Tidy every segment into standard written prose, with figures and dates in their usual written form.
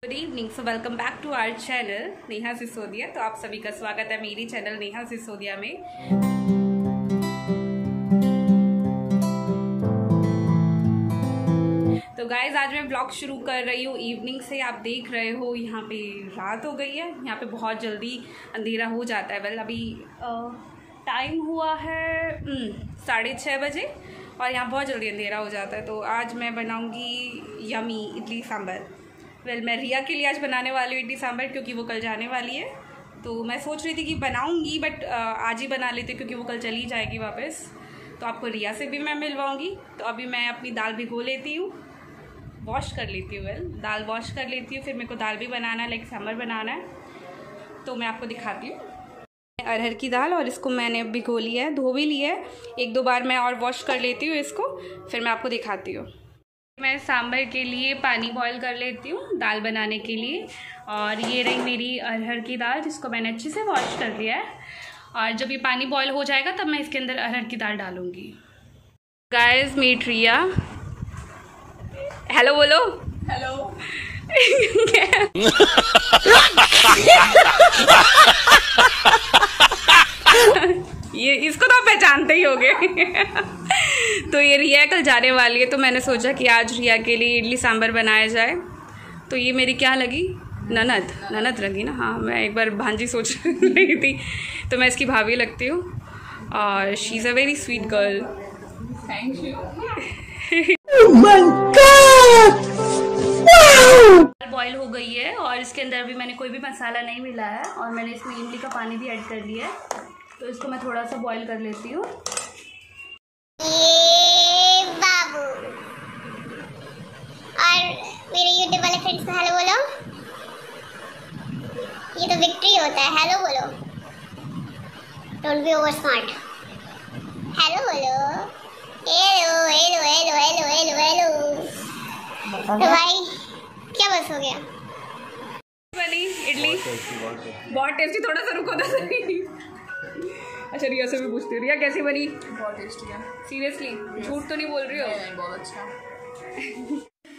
Good evening, so welcome back to our channel Neha Sisodia. तो आप सभी का स्वागत है मेरी चैनल नेहा सिसोदिया में। तो गाइज आज मैं ब्लॉग शुरू कर रही हूँ इवनिंग से। आप देख रहे हो यहाँ पे रात हो गई है, यहाँ पे बहुत जल्दी अंधेरा हो जाता है। वेल अभी टाइम हुआ है 6:30 बजे और यहाँ बहुत जल्दी अंधेरा हो जाता है। तो आज मैं बनाऊँगी यमी इडली सांभर। वेल मैं रिया के लिए आज बनाने वाली हूँ इडली सांभर, क्योंकि वो कल जाने वाली है। तो मैं सोच रही थी कि बनाऊँगी बट आज ही बना लेती हूँ, क्योंकि वो कल चली जाएगी वापस। तो आपको रिया से भी मैं मिलवाऊँगी। तो अभी मैं अपनी दाल भिगो लेती हूँ, वॉश कर लेती हूँ। वेल दाल वॉश कर लेती हूँ, फिर मेरे को दाल भी बनाना है, लाइक सांभर बनाना है। तो मैं आपको दिखाती हूँ अरहर की दाल, और इसको मैंने भिगो लिया है, धो भी लिया है। 1-2 बार मैं और वॉश कर लेती हूँ इसको, फिर मैं आपको दिखाती हूँ। मैं सांभर के लिए पानी बॉईल कर लेती हूँ दाल बनाने के लिए। और ये रही मेरी अरहर की दाल, जिसको मैंने अच्छे से वॉश कर लिया है। और जब ये पानी बॉईल हो जाएगा तब मैं इसके अंदर अरहर की दाल डालूँगी। गाइस मीट रिया, हेलो बोलो। हेलो। ये इसको तो आप पहचानते ही होंगे। तो ये रिया कल जाने वाली है, तो मैंने सोचा कि आज रिया के लिए इडली सांभर बनाया जाए। तो ये मेरी क्या लगी, ननद लगी ना। हाँ, मैं एक बार भांजी सोच रही थी, तो मैं इसकी भाभी लगती हूँ। और she is a very sweet girl. Thank you. Boil हो गई है और इसके अंदर अभी मैंने कोई भी मसाला नहीं मिला है, और मैंने इसमें इमली का पानी भी ऐड कर लिया है। तो इसको मैं थोड़ा सा बॉईल कर लेती हूँ। बाबू और मेरे यूट्यूब वाले फ्रेंड्स को हेलो बोलो। ये तो विक्ट्री होता है, हेलो बोलो। Don't be over smart, hello बोलो। Hello hello hello hello hello hello. तो भाई क्या बस हो गया? बनी इडली बहुत टेस्टी। थोड़ा सा रुको तो सही। अच्छा रिया से भी पूछती हूँ, रिया कैसी बनी? बहुत टेस्टी है। सीरियसली झूठ तो नहीं बोल रही हो? नहीं, बहुत अच्छा।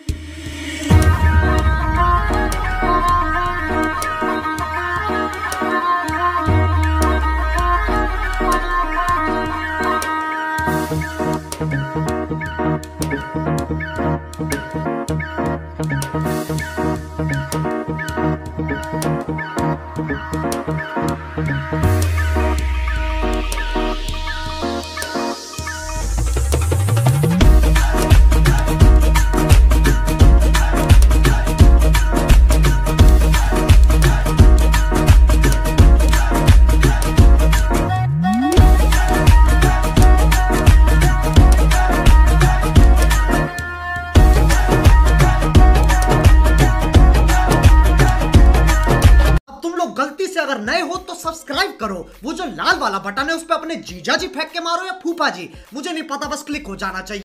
गलती से अगर नए हो तो सब्सक्राइब करो। वो जो लाल वाला बटन है उस पर अपने जीजा जी फेंक के मारो या फूफा जी, मुझे नहीं पता, बस क्लिक हो जाना चाहिए।